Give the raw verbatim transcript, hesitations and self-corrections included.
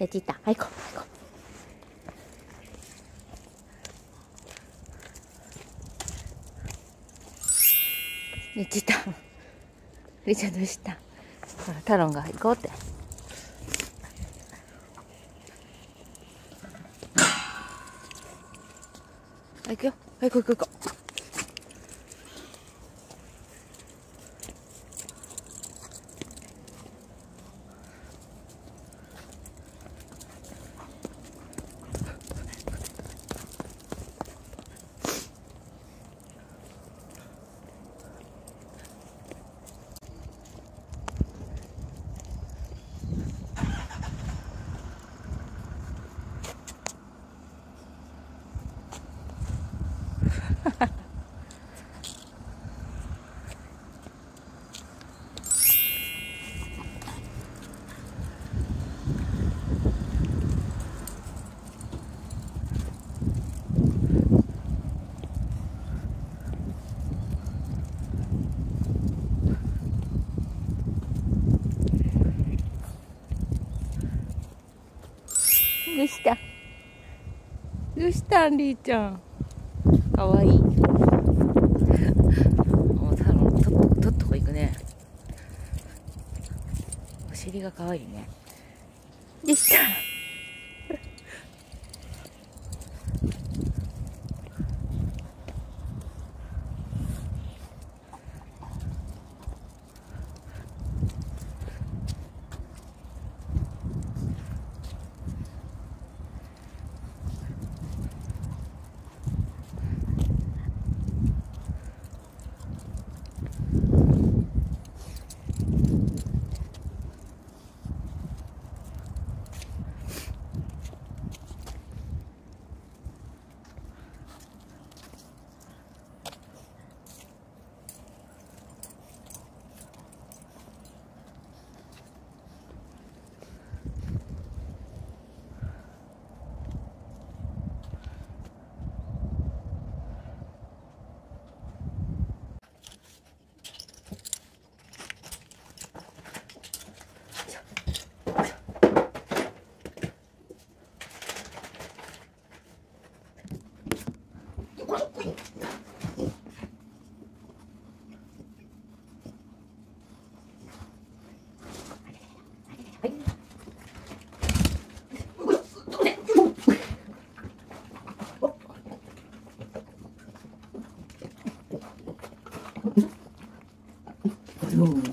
でちった。はい、行こう。行こう。でちった。りちゃんどうした？ほら、タロンが行こうって。はい、行くよ。はい、行こう行こう行こう。どうしたどうしたんりーちゃん。かわいい。もうタロン、とっとこ、とっとこ行くね。お尻がかわいいね。でした。うん。